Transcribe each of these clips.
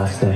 last day.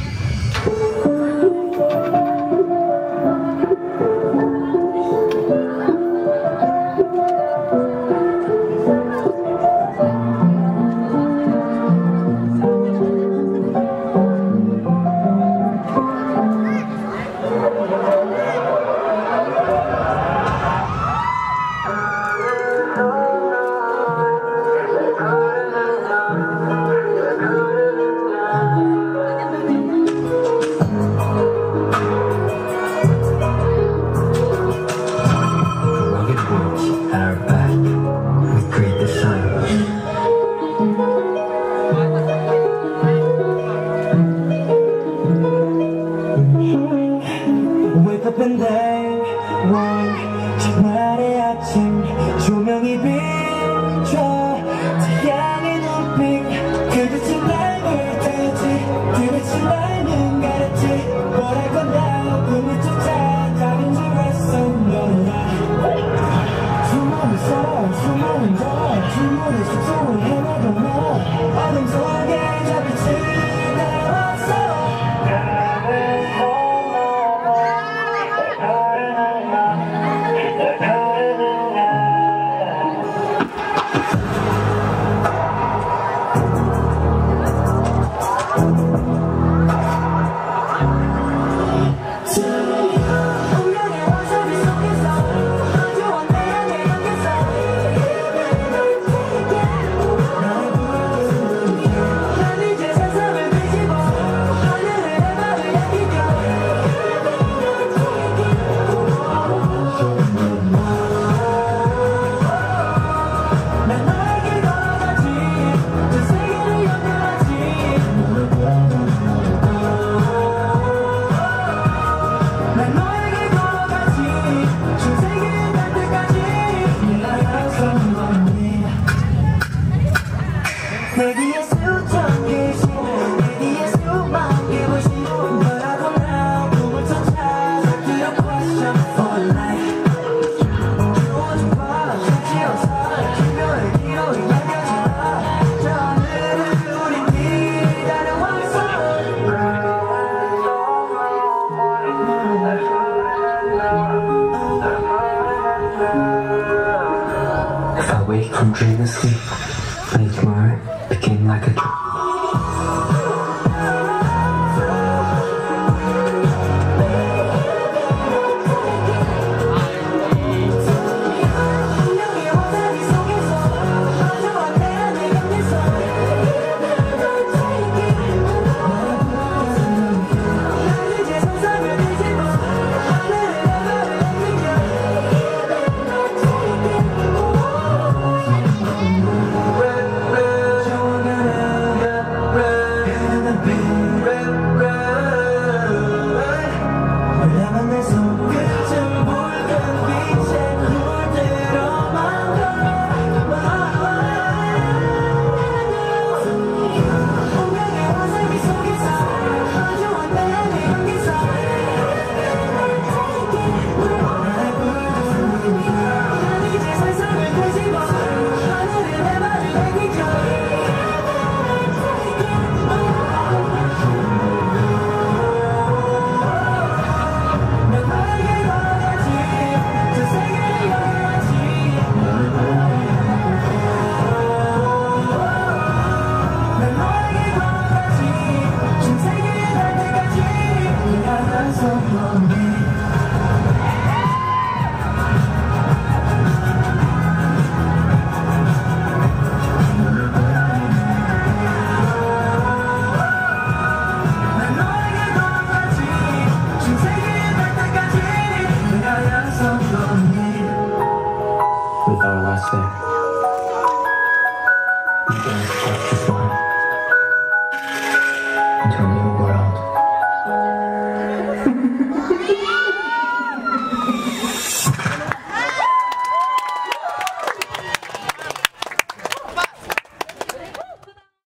주말의 아침 조명이 비춰 태양의 눈빛 그릇이 날 물들지 그릇이 날 눈 가렸지 뭐랄 건가 꿈을 쫓아 다른 줄 알았어 몰라 주문을 써 주문을 더 주문을 숙소를 헤매도 너 어둠 속에 저 빛을 날아왔어 내 뒤에 수천 개씩 내 뒤에 수만 개 불씩 너라고 나 꿈을 쫓아 들어 question for life 주어진 밤 지어서 기별의 기록이 남겨진다 저 하늘을 우린 기다려왔어 If I wake from dream and sleep, and tomorrow became like a dream. With our last day, you guys touch the floor into a new world.